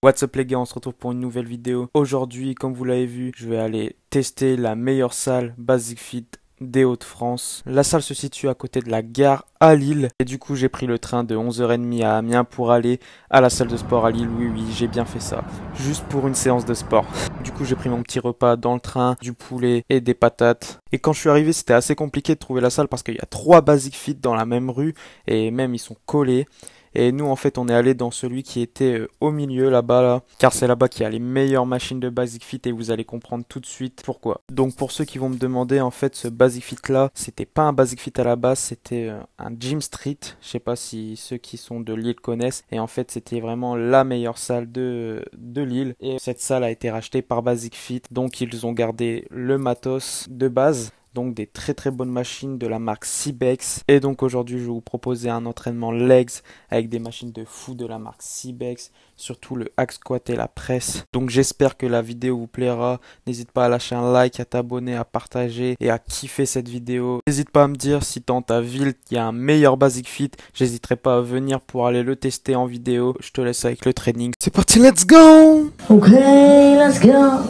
What's up les gars, on se retrouve pour une nouvelle vidéo. Aujourd'hui, comme vous l'avez vu, je vais aller tester la meilleure salle Basic Fit des Hauts-de-France. La salle se situe à côté de la gare à Lille. Et du coup, j'ai pris le train de 11h30 à Amiens pour aller à la salle de sport à Lille. Oui, j'ai bien fait ça. Juste pour une séance de sport. Du coup, j'ai pris mon petit repas dans le train, du poulet et des patates. Et quand je suis arrivé, c'était assez compliqué de trouver la salle parce qu'il y a 3 Basic Fit dans la même rue et même ils sont collés. Et nous, en fait, on est allé dans celui qui était au milieu, là-bas, là, car c'est là-bas qu'il y a les meilleures machines de Basic Fit et vous allez comprendre tout de suite pourquoi. Donc, pour ceux qui vont me demander, en fait, ce Basic Fit-là, c'était pas un Basic Fit à la base, c'était un Gym Street. Je sais pas si ceux qui sont de Lille connaissent. Et en fait, c'était vraiment la meilleure salle de Lille. Et cette salle a été rachetée par Basic Fit. Donc, ils ont gardé le matos de base. Donc des très bonnes machines de la marque Cybex. Et donc aujourd'hui je vais vous proposer un entraînement legs avec des machines de fou de la marque Cybex, surtout le hack squat et la presse. Donc j'espère que la vidéo vous plaira. N'hésite pas à lâcher un like, à t'abonner, à partager et à kiffer cette vidéo. N'hésite pas à me dire si dans ta ville il y a un meilleur Basic Fit. J'hésiterai pas à venir pour aller le tester en vidéo. Je te laisse avec le training. C'est parti, let's go! Ok, let's go!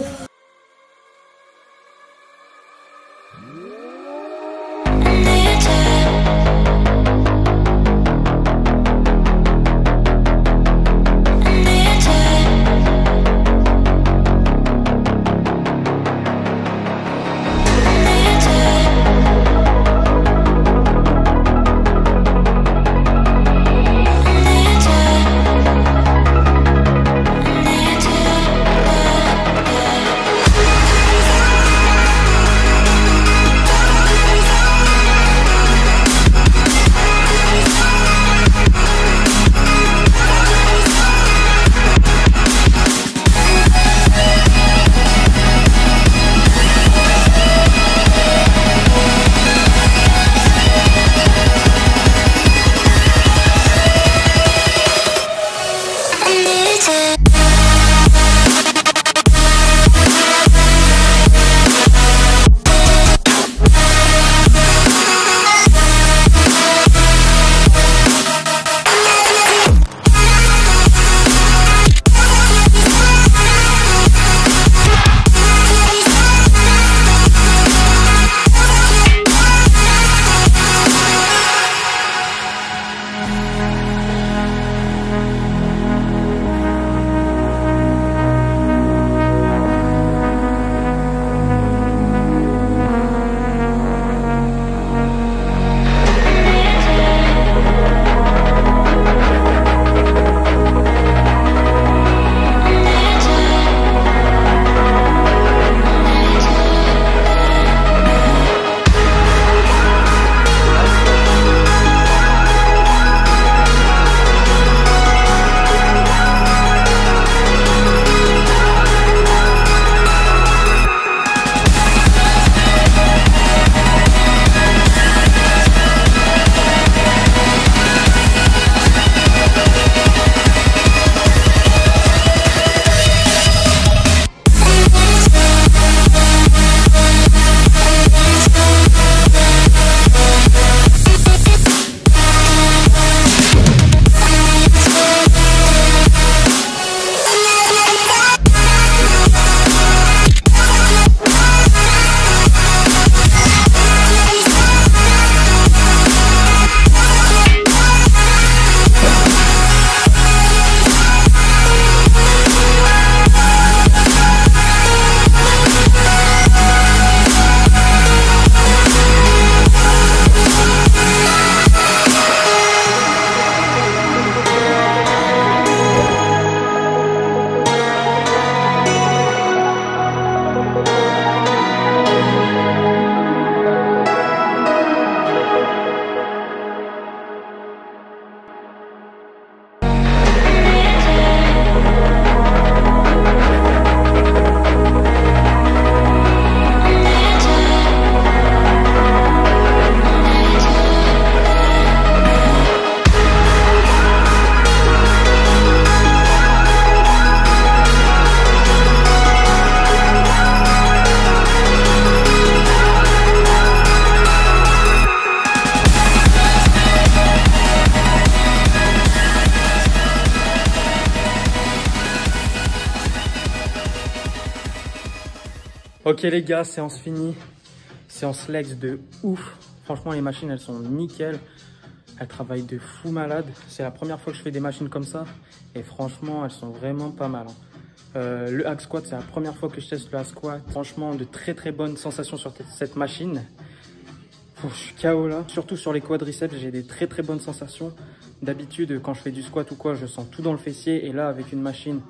Ok les gars, séance finie. Séance legs de ouf. Franchement les machines elles sont nickel. Elles travaillent de fou malade. C'est la première fois que je fais des machines comme ça. Et franchement elles sont vraiment pas mal. Le hack squat, c'est la première fois que je teste le hack squat. Franchement de très bonnes sensations sur cette machine. Je suis KO là. Surtout sur les quadriceps, j'ai des très bonnes sensations. D'habitude quand je fais du squat ou quoi, je sens tout dans le fessier. Et là avec une machine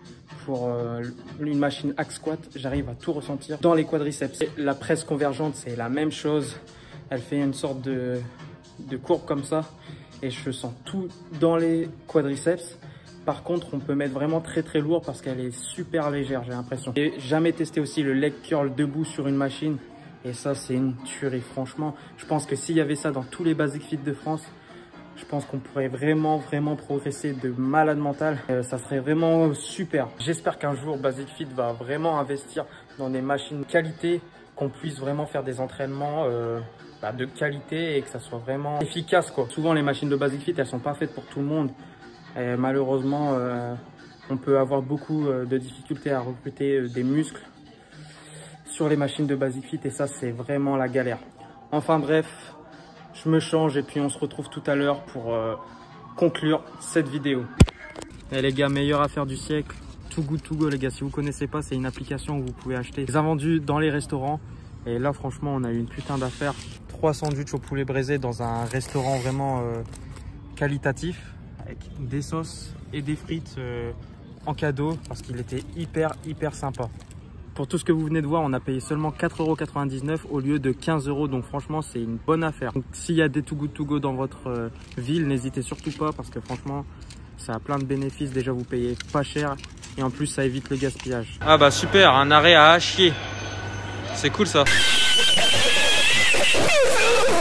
une machine hack squat, j'arrive à tout ressentir dans les quadriceps. Et la presse convergente, c'est la même chose. Elle fait une sorte de courbe comme ça et je sens tout dans les quadriceps. Par contre, on peut mettre vraiment très lourd parce qu'elle est super légère, j'ai l'impression. J'ai jamais testé aussi le leg curl debout sur une machine et ça, c'est une tuerie. Franchement, je pense que s'il y avait ça dans tous les Basic Fit de France, je pense qu'on pourrait vraiment progresser de malade mental. Ça serait vraiment super. J'espère qu'un jour Basic Fit va vraiment investir dans des machines de qualité, qu'on puisse vraiment faire des entraînements de qualité et que ça soit vraiment efficace quoi. Souvent les machines de Basic Fit elles sont pas faites pour tout le monde. Et malheureusement on peut avoir beaucoup de difficultés à recruter des muscles sur les machines de Basic Fit et ça c'est vraiment la galère. Enfin bref. Je me change et puis on se retrouve tout à l'heure pour conclure cette vidéo. Et les gars, meilleure affaire du siècle, Too Good To Go les gars. Si vous connaissez pas, c'est une application où vous pouvez acheter des invendus dans les restaurants. Et là franchement, on a eu une putain d'affaire. 3 sandwichs au poulet braisé dans un restaurant vraiment qualitatif. Avec des sauces et des frites en cadeau parce qu'il était hyper sympa. Pour tout ce que vous venez de voir, on a payé seulement 4,99 € au lieu de 15 €. Donc franchement, c'est une bonne affaire. Donc s'il y a des Too Good To Go dans votre ville, n'hésitez surtout pas parce que franchement, ça a plein de bénéfices. Déjà, vous payez pas cher et en plus, ça évite le gaspillage. Ah bah super, un arrêt à chier. C'est cool ça.